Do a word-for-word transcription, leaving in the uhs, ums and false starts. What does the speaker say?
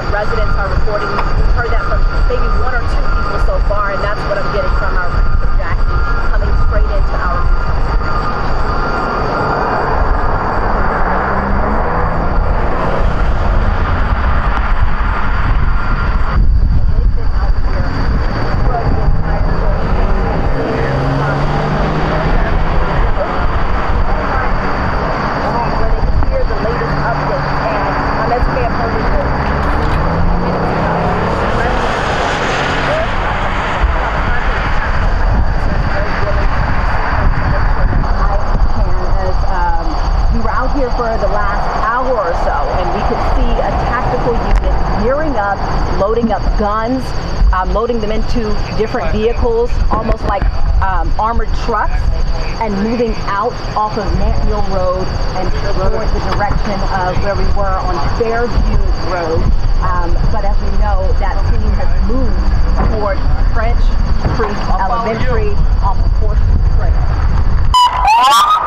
residents are reporting. We've heard that from maybe one or two people so far, and that's what I'm getting from our producer Jackie, coming straight into our news. For the last hour or so, and we could see a tactical unit gearing up, loading up guns, um, loading them into different vehicles, almost like um, armored trucks, and moving out off of Nantmill Road and toward the direction of where we were on Fairview Road. Um, but as we know, that scene has moved toward French Creek Elementary off of Fourth Street.